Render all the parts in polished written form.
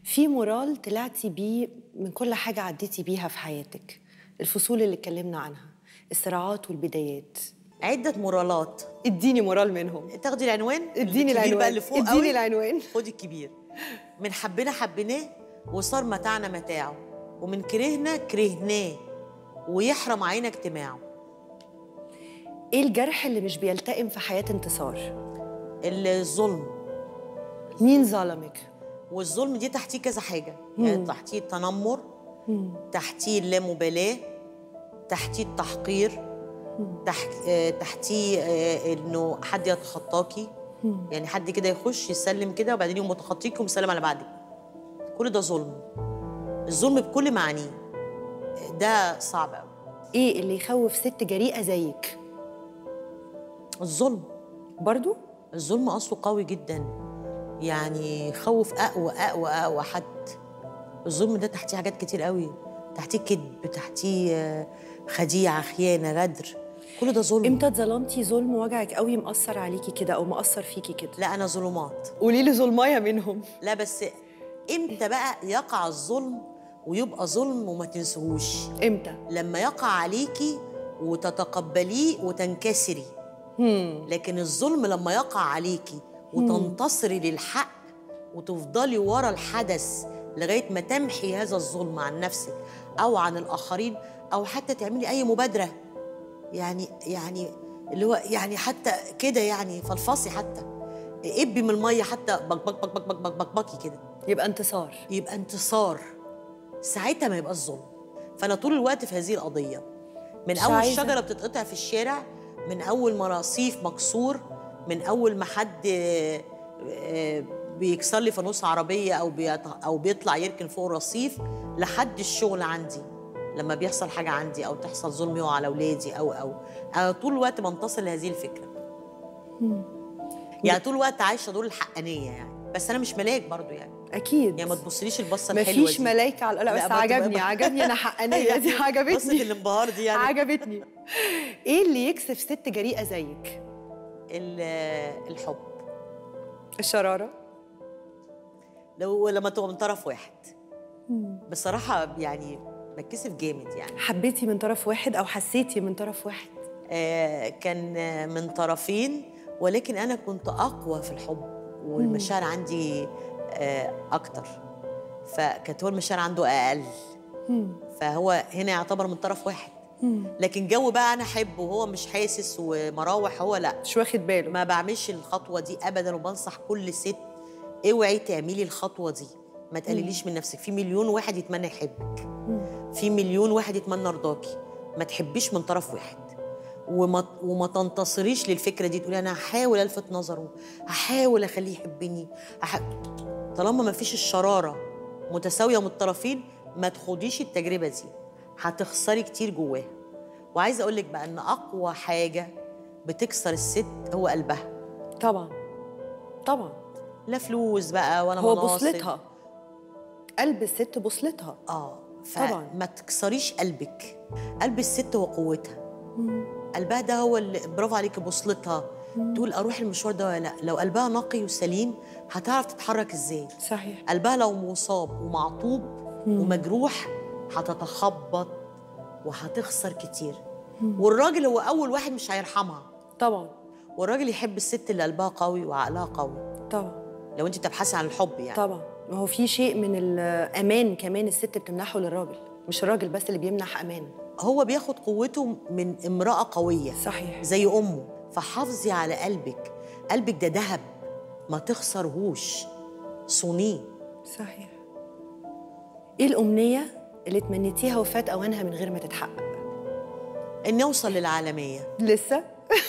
في مورال طلعتي بيه من كل حاجة عديتي بيها في حياتك، الفصول اللي اتكلمنا عنها، الصراعات والبدايات. عدة مورالات. اديني مورال منهم. تاخدي العنوان؟ اديني الكبير بقى العنوان، اللي فوق اديني قوي. العنوان. خدي الكبير. من حبنا حبيناه وصار متاعنا متاعه، ومن كرهنا كرهناه ويحرم علينا اجتماعه. ايه الجرح اللي مش بيلتئم في حياة انتصار؟ الظلم. مين ظلمك؟ والظلم دي تحتيه كذا حاجة، يعني تحتيه التنمر، تحتيه اللامبالاة، تحتيه التحقير، تحتيه انه حد يتخطاكي، يعني حد كده يخش يسلم كده وبعدين يقوم متخطيكي ومسلم على بعضك. كل ده ظلم. الظلم بكل معانيه ده صعب قوي. ايه اللي يخوف ست جريئة زيك؟ الظلم برضو؟ الظلم اصله قوي جدا، يعني يخوف اقوى حد. الظلم ده تحتيه حاجات كتير قوي، تحتيه كذب، تحتيه خديعه، خيانه، غدر، كل ده ظلم. امتى اتظلمتي ظلم وجعك قوي مأثر عليكي كده او مأثر فيكي كده؟ لا انا ظلمات. قولي لي ظلمايه منهم. لا بس امتى بقى يقع الظلم ويبقى ظلم وما تنسوهوش؟ امتى؟ لما يقع عليكي وتتقبليه وتنكسري. لكن الظلم لما يقع عليكي وتنتصري للحق وتفضلي ورا الحدث لغاية ما تمحي هذا الظلم عن نفسك أو عن الآخرين، أو حتى تعملي أي مبادرة، يعني اللي هو يعني حتى كده، يعني فلفصي، حتى ابي من المية، حتى بكبكي كده، يبقى انتصار. يبقى انتصار. ساعتها ما يبقى الظلم. فأنا طول الوقت في هذه القضية، من أول شجرة بتتقطع في الشارع، من أول ما رصيف مكسور، من أول ما حد بيكسر لي فانوس عربية أو بيطلع يركن فوق الرصيف، لحد الشغل عندي لما بيحصل حاجة عندي أو تحصل ظلم يقع على أولادي أو أنا طول الوقت بنتصر لهذه الفكرة. يعني طول الوقت عايشة دور الحقانية يعني، بس أنا مش ملاك برضو يعني. اكيد يعني ما تبصليش البصة الحلوة دي. مفيش ملايكة على القلق، بس عجبني انا حقانية دي عجبتني. بصة الانبهار دي يعني عجبتني. ايه اللي يكسف ست جريئة زيك؟ الحب. الشرارة. لما تبقى من طرف واحد. بصراحة يعني بتكسف جامد يعني. حبيتي من طرف واحد أو حسيتي من طرف واحد؟ كان من طرفين، ولكن أنا كنت أقوى في الحب والمشاعر عندي أكتر، فكانت هو المشاعر عنده أقل. فهو هنا يعتبر من طرف واحد. لكن جو بقى أنا أحبه وهو مش حاسس ومراوح، هو لا، مش واخد باله. ما بعملش الخطوة دي أبداً، وبنصح كل ست اوعي تعملي الخطوة دي. ما تقلليش من نفسك، في مليون واحد يتمنى يحبك، في مليون واحد يتمنى رضاكي. ما تحبيش من طرف واحد، وما تنتصريش للفكرة دي، تقولي أنا هحاول ألفت نظره، هحاول أخليه يحبني، طالما ما فيش الشرارة متساوية من الطرفين ما تخوضيش التجربة دي، هتخسري كتير جواها. وعايزة أقول لك بقى إن أقوى حاجة بتكسر الست هو قلبها. طبعا طبعا. لا فلوس بقى ولا هو مناصب، بوصلتها. قلب الست بوصلتها. طبعا. ما تكسريش قلبك. قلب الست هو قوتها. قلبها ده هو اللي برافو عليكي بوصلتها. تقول اروح المشوار ده ولا لا. لو قلبها نقي وسليم هتعرف تتحرك ازاي. صحيح. قلبها لو مصاب ومعطوب ومجروح هتتخبط وهتخسر كتير. والراجل هو اول واحد مش هيرحمها. طبعا. والراجل يحب الست اللي قلبها قوي وعقلها قوي. طبعا. لو انت بتبحثي عن الحب يعني. طبعا. ما هو في شيء من الامان كمان الست بتمنحه للراجل، مش الراجل بس اللي بيمنح امان. هو بياخد قوته من امرأة قوية. صحيح. زي أمه. فحافظي على قلبك. قلبك ده ذهب ما تخسرهوش، صونيه. صحيح. ايه الأمنية اللي تمنيتيها وفات أوانها من غير ما تتحقق؟ إني أوصل للعالمية. لسه؟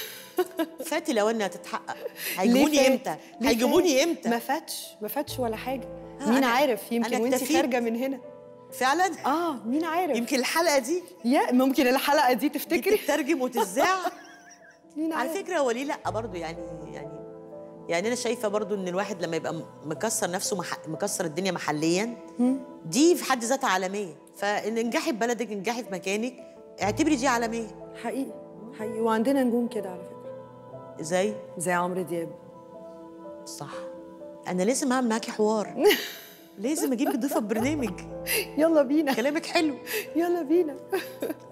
فات الأوان إنها تتحقق. هيجيبوني إمتى؟ هيجيبوني إمتى؟ ما فاتش ولا حاجة. مين عارف، يمكن وانتي خارجة من هنا. فعلا؟ مين عارف؟ يمكن الحلقة دي ممكن الحلقة دي تفتكري تترجم وتذاع. مين عارف؟ على فكرة هو ليه لأ برضه يعني أنا شايفة برضه إن الواحد لما يبقى مكسر نفسه مكسر الدنيا محليا، دي في حد ذاتها عالمية. فإن انجحي في بلدك، انجحي في مكانك، اعتبري دي عالمية. حقيقي. وعندنا نجوم كده على فكرة. زي عمرو دياب. صح. أنا لازم أعمل معاكي حوار. لازم اجيبك ضيفه في برنامج. يلا بينا. كلامك حلو. يلا بينا.